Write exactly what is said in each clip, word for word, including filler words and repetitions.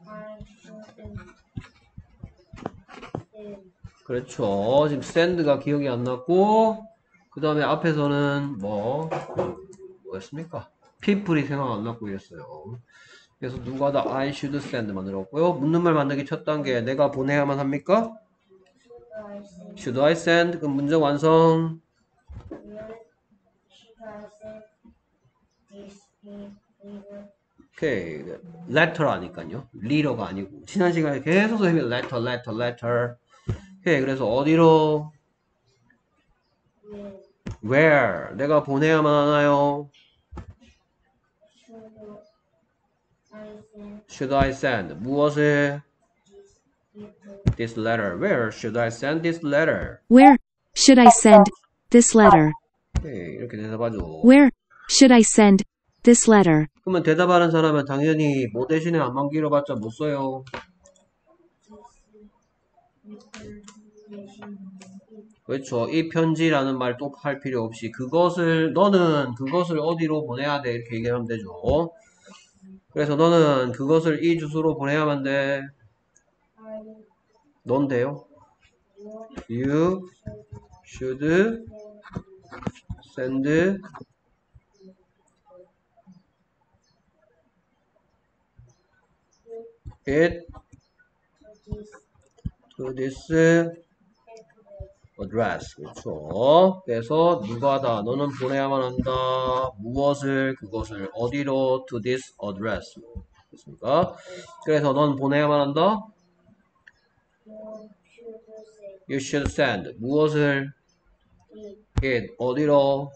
그렇죠. 지금 send가 기억이 안 났고, 그 다음에 앞에서는 뭐, 뭐였습니까? people이 생각 안 났고 이랬어요. 그래서 누가 다 I should send 만들었고요. 묻는 말 만들기 첫 단계, 내가 보내야만 합니까? Should I send? 그럼 문장 완성. 오케이. letter라니까요. leader가 아니고. 지난 시간에 계속 선생님이 letter, letter, letter. 오케이. 그래서 어디로? where? 내가 보내야만 하나요? should I send? 무엇을? this letter. where should I send this letter? Where should I send this letter? 오케이. 이렇게 대답하죠. Where should I send this letter? 그러면 대답하는 사람은 당연히 뭐 대신에 안만 길어봤자 못 써요. 그렇죠. 이 편지라는 말 또 할 필요 없이 그것을 너는 그것을 어디로 보내야 돼 이렇게 얘기하면 되죠. 그래서 너는 그것을 이 주소로 보내야만 돼. 넌데요. You should send it to this address. 그렇죠. 그래서 누가다. 너는 보내야만 한다. 무엇을 그것을 어디로 to this address. 됐습니까? 그래서 넌 보내야만 한다. You should send. 무엇을 it 어디로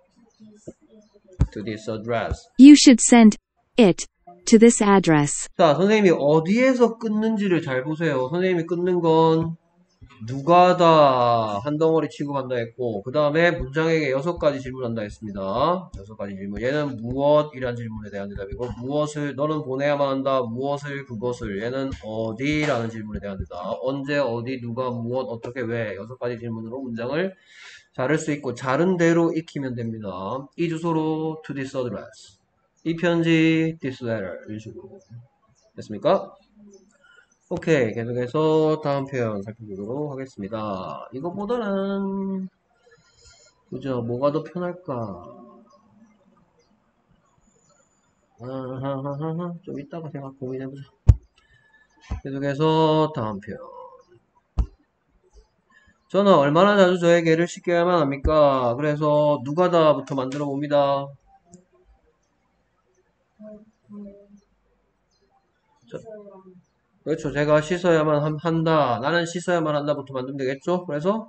to this address. You should send it to this address. 자, 선생님이 어디에서 끊는지를 잘 보세요. 선생님이 끊는 건 누가다 한 덩어리 취급한다 했고 그 다음에 문장에게 여섯 가지 질문한다 했습니다. 여섯 가지 질문. 얘는 무엇이란 질문에 대한 대답이고 무엇을 너는 보내야만 한다. 무엇을 그것을 얘는 어디라는 질문에 대한 대답. 언제 어디 누가 무엇 어떻게 왜 여섯 가지 질문으로 문장을 자를 수 있고 자른 대로 익히면 됩니다. 이 주소로 to this address. 이 편지 this letter 이런 식으로 됐습니까? 오케이. 계속해서 다음 표현 살펴보도록 하겠습니다. 이것보다는 그죠? 뭐가 더 편할까? 아하하하. 좀 이따가 생각 고민해보자. 계속해서 다음 표현. 저는 얼마나 자주 저에게를 시켜야만 합니까? 그래서 누가다부터 만들어 봅니다. 자, 그렇죠. 제가 씻어야만 한다. 나는 씻어야만 한다부터 만들면 되겠죠? 그래서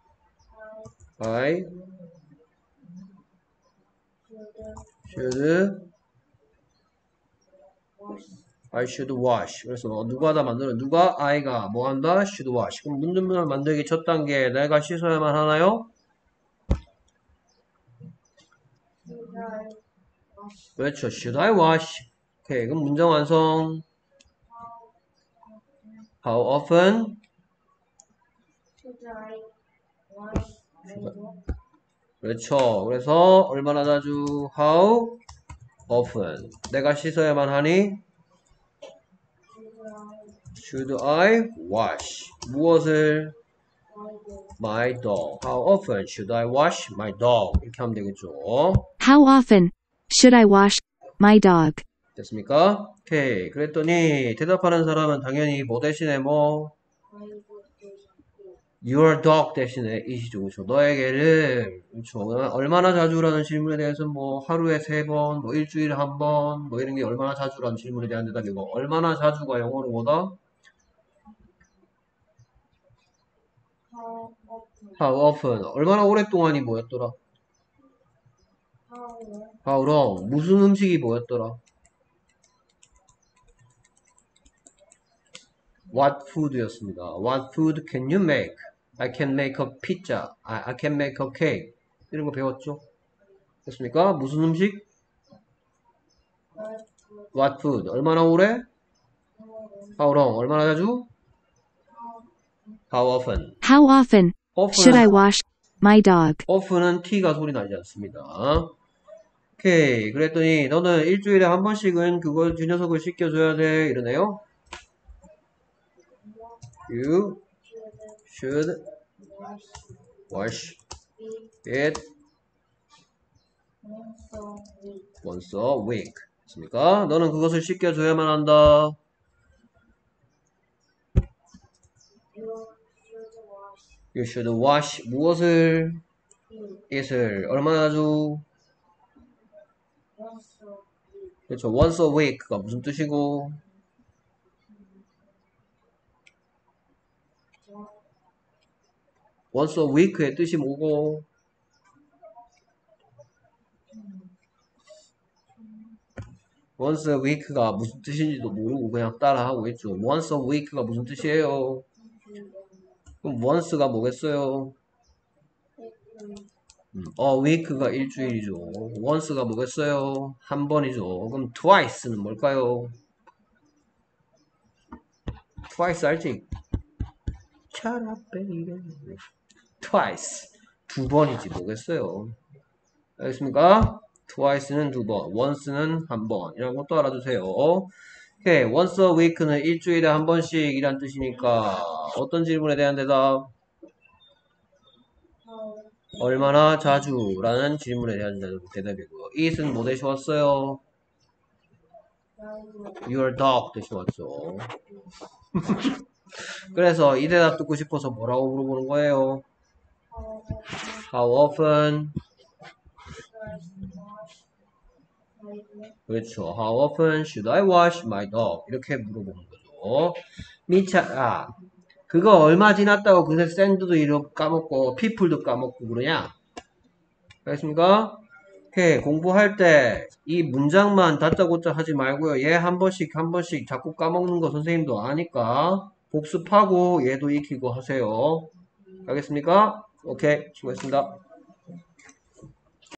I should I should wash. 그래서 누가 다 만드는 누가 I가 뭐 한다? should wash. 그럼 문장을 만들기 첫 단계 내가 씻어야만 하나요? 그렇죠. should I wash? 오케이. 그럼 문장 완성. How often? 그렇죠. 그래서 얼마나 자주? How often? 내가 씻어야만 하니? Should I wash? 무엇을? My dog. How often should I wash my dog? 이렇게 하면 되겠죠. How often should I wash my dog? 됐습니까? 오케이. 그랬더니 대답하는 사람은 당연히 뭐 대신에 뭐 your dog 대신에 이시죠. 그렇죠. 너의 개를 그렇죠. 얼마나 자주라는 질문에 대해서는 뭐 하루에 세 번, 뭐 일주일에 한 번, 뭐 이런 게 얼마나 자주라는 질문에 대한 대답이고 얼마나 자주가 영어로 뭐다? How often. 얼마나 오랫동안이 뭐였더라? How long. 무슨 음식이 뭐였더라? What food였습니다. What food can you make? I can make a pizza. I, I can make a cake. 이런 거 배웠죠? 됐습니까? 무슨 음식? What food. 얼마나 오래? How long. 얼마나 자주? How often. How often should I wash my dog? often은 t가 소리 나지 않습니다. 오케이. 그랬더니 너는 일주일에 한 번씩은 그걸 주 녀석을 씻겨줘야 돼. 이러네요. You should wash it once a week. 됐습니까? 너는 그것을 씻겨줘야만 한다. You should wash 무엇을? it을 얼마나 자주? 그렇죠. once a week가 무슨 뜻이고? once a week의 뜻이 뭐고? once a week가 무슨 뜻인지도 모르고 그냥 따라하고 있죠. once a week가 무슨 뜻이에요? 그럼 once가 뭐겠어요? 음, a week가 일주일이죠. once가 뭐겠어요? 한 번이죠. 그럼 twice는 뭘까요? twice 알지? Shut up, baby. twice 두 번이지 뭐겠어요? 알겠습니까? twice는 두 번, once는 한 번 이라는 것도 알아두세요. 오케이, once a week는 일주일에 한 번씩 이란 뜻이니까 어떤 질문에 대한 대답? 얼마나 자주? 라는 질문에 대한 대답이고요. it은 뭐 대시 왔어요? your dog 대시 왔죠. 그래서 이 대답 듣고 싶어서 뭐라고 물어보는 거예요? How often? 그렇죠. How often should I wash my dog? 이렇게 물어보는 거죠. 미차, 아, 그거 얼마 지났다고 그새 샌드도 이렇게 까먹고, people도 까먹고 그러냐? 알겠습니까? 오케이, 공부할 때 이 문장만 다짜고짜 하지 말고요. 얘 한 번씩 한 번씩 자꾸 까먹는 거 선생님도 아니까 복습하고 얘도 익히고 하세요. 알겠습니까? 오케이, 수고했습니다.